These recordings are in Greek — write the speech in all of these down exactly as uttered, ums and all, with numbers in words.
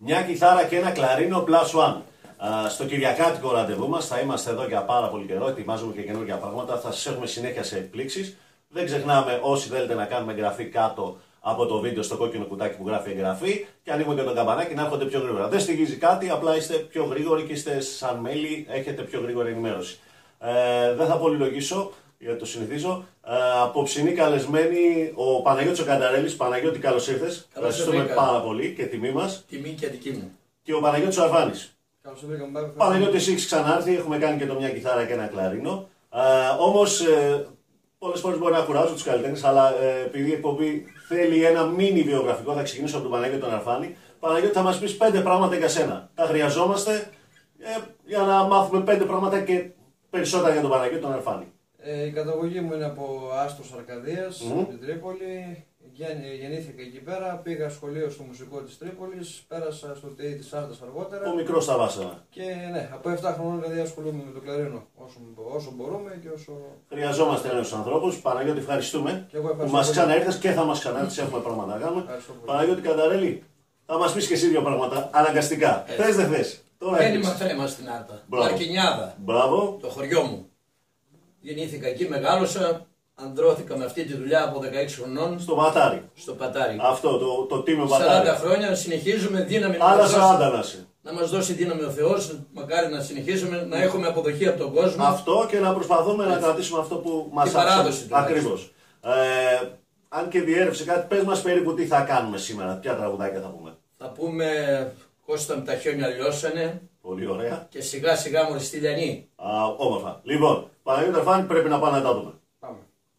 Μια κιθάρα και ένα κλαρίνο plus one. Uh, στο κυριακάτικο ραντεβού μας θα είμαστε εδώ για πάρα πολύ καιρό. Ετοιμάζουμε και καινούργια πράγματα. Θα σας έχουμε συνέχεια σε εκπλήξεις. Δεν ξεχνάμε, όσοι θέλετε να κάνουμε εγγραφή κάτω από το βίντεο στο κόκκινο κουτάκι που γράφει εγγραφή και ανοίγουμε και το καμπανάκι να έρχονται πιο γρήγορα. Δεν στοιχίζει κάτι, απλά είστε πιο γρήγοροι και είστε σαν μέλη, έχετε πιο γρήγορη ενημέρωση. Ε, δεν θα πολυλογήσω, γιατί το συνηθίζω. Ε, απόψινή καλεσμένη ο Παναγιώτης ο Κανταρέλης. Παναγιώτη, καλώς ήρθες. Ευχαριστούμε πάρα πολύ και τιμή μας. Τιμή και δική μου. Και ο Παναγιώτης ο Αρβάνης. Καλώς ήρθατε. Παναγιώτη, εσύ έχεις ξανάρθει, έχουμε κάνει και το μια κιθάρα και ένα κλαρίνο. Ε, όμως, ε, πολλές φορές μπορεί να κουράζω τους καλλιτέχνες, αλλά ε, επειδή η εκπομπή θέλει ένα μίνι βιογραφικό, θα ξεκινήσω από τον Παναγιώτη τον Αρφάνη. Παναγιώτη, θα μας πεις πέντε πράγματα για σένα. Τα χρειαζόμαστε ε, για να μάθουμε πέντε πράγματα και περισσότερα για τον Παναγιώτη τον Αρφάνη. Ε, η καταγωγή μου είναι από Άστος Αρκαδίας, Mm-hmm. στην Τρίπολη. Γεννήθηκα εκεί πέρα, πήγα σχολείο στο μουσικό της Τρίπολης, πέρασα στο ΤΕΙ της Άρτας αργότερα. Ο μικρός στα βάσανα. Και ναι, από επτά χρονών δηλαδή ασχολούμαι με το κλαρίνο όσο, όσο μπορούμε και όσο... Χρειαζόμαστε νέους ανθρώπους. Παναγιώτη, ευχαριστούμε Και εγώ ευχαριστώ που μας πολύ. ξαναήρθες και θα μας ξανάρθεις, έχουμε πράγματα να κάνουμε. Παναγιώτη Κανταρέλη, θα μας πεις και εσύ δύο πράγματα, αναγκαστικά. Έτσι. Θες δεν θες. Τώρα Γέννημα έχεις. θρέμα στην Άρτα. Μπράβο. Αρκινιάδα, Μπράβο. το χωριό μου. Γεννήθηκα εκεί, μεγάλωσα. Ανδρώθηκα με αυτή τη δουλειά από δεκαέξι χρονών Στο Πατάρι. στο Πατάρι. Αυτό το, το τίμιο σαράντα Πατάρι. χρόνια συνεχίζουμε, δύναμη να Άλλα μας, δώσει, σαράντα να είσαι. να μας δώσει δύναμη ο Θεός. Μακάρι να συνεχίσουμε να έχουμε αποδοχή από τον κόσμο. Αυτό και να προσπαθούμε να Έτσι. κρατήσουμε αυτό που μας Την παράδοση του, Ακριβώς. Ε, αν και διέρευσε κάτι, πες μας περίπου τι θα κάνουμε σήμερα, ποια τραγουδάκια θα πούμε. Θα πούμε Κώστα με τα χιόνια λιώσανε Πολύ ωραία. και σιγά σιγά μόλις στη Λιανή. Α, όμορφα. Λοιπόν, Παναγιώτη Αρφάνη, πρέπει να πάμε να τα δούμε. Πάμε.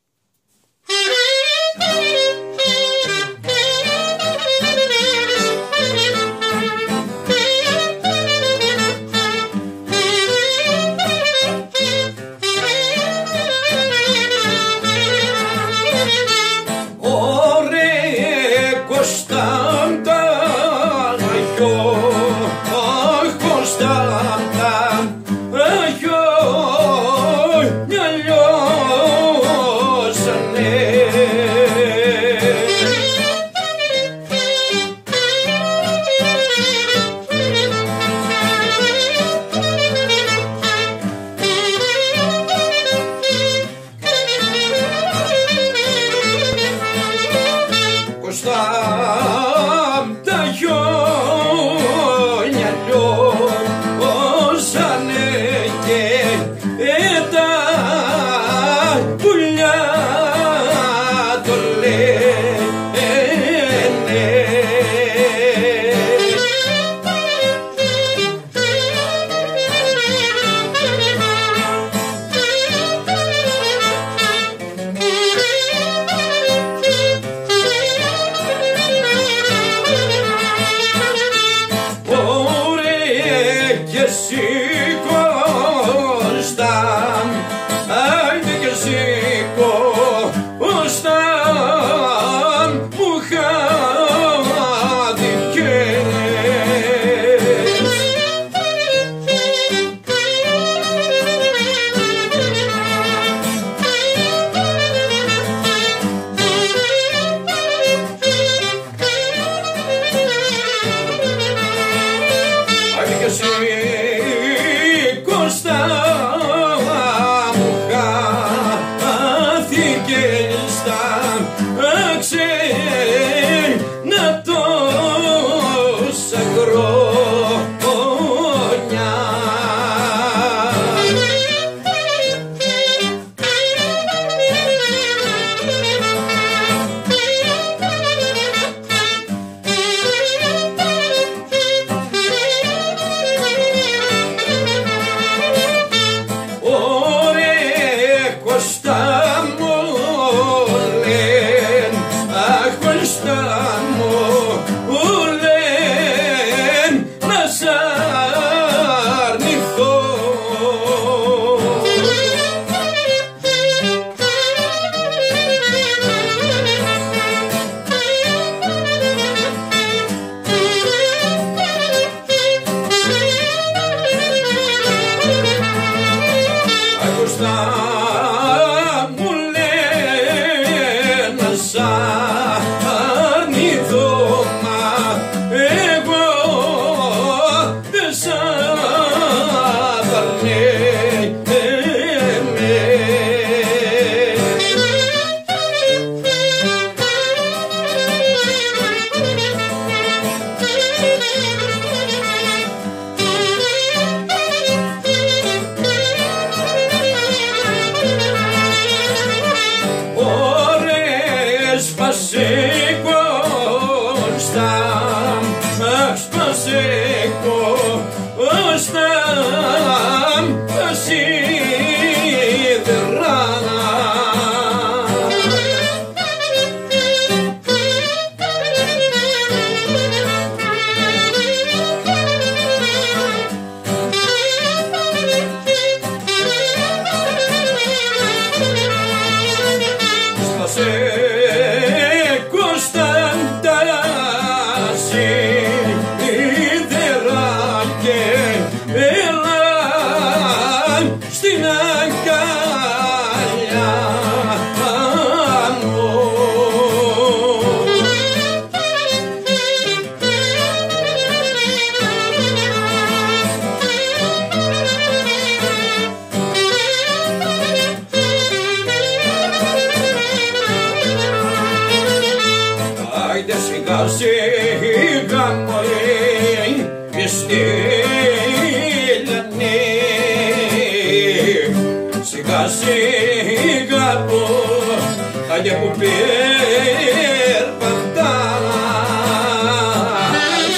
Ωρε Κωνσταντά, αγιώ, αχ Κωνσταντά, αγιώ, μια λιώσανε. Σιγά σιγά πω, άντε που περπατάς.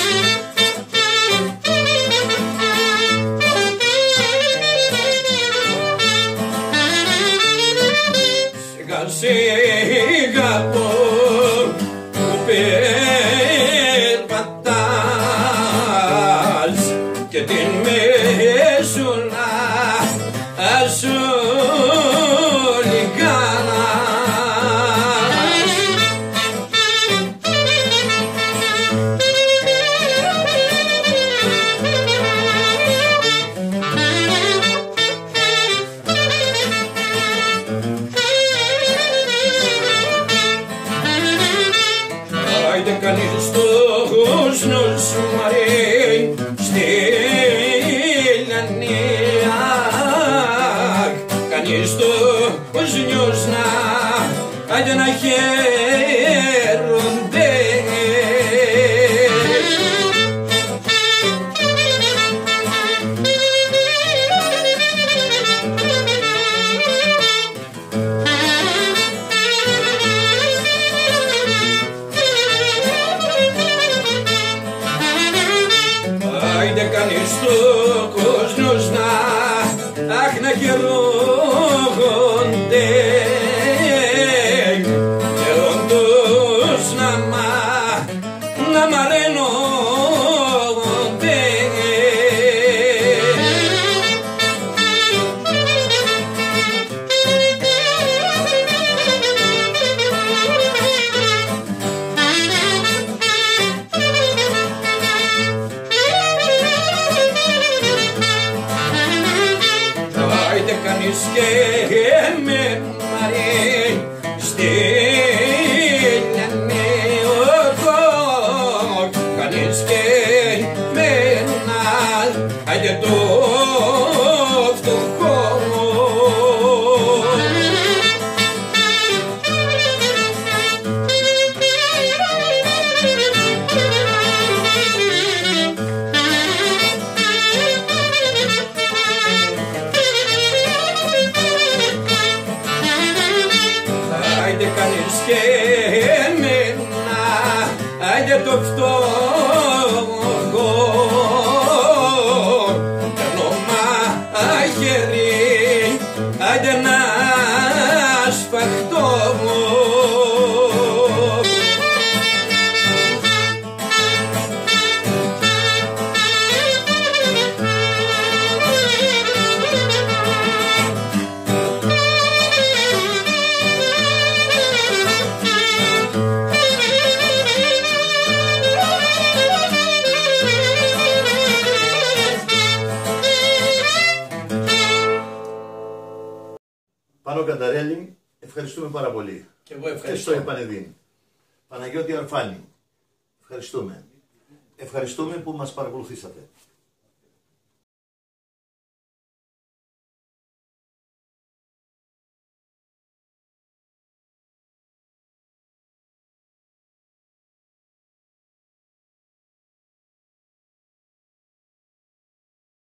Σιγά σιγά πω, που περπατάς και την μεσούλα σου λιγάνας. Άιντε κανείς τους νους μαρεί στη λιανία, κανείς τους νιούς να, άντε να χαίρονται. Άιντε κανείς τους νιούς να, αχ να χαιρόνται, χαιρόντους να μα, να μαραίνονται. Άιντε κανείς και με μαρεί στη λιανιωτό, κανείς και με να, άντε το φτωχό. Άιντε κανείς και εμένα, άιντε το φτωχό, παίρνω μαχαίρι, άιντε να σφαχτώ. Πάνο Κανταρέλη, ευχαριστούμε πάρα πολύ. Και εγώ ευχαριστώ. Ευχαριστώ, Επανεδίν. Παναγιώτη Αρφάνη, ευχαριστούμε. Ευχαριστούμε που μας παρακολουθήσατε.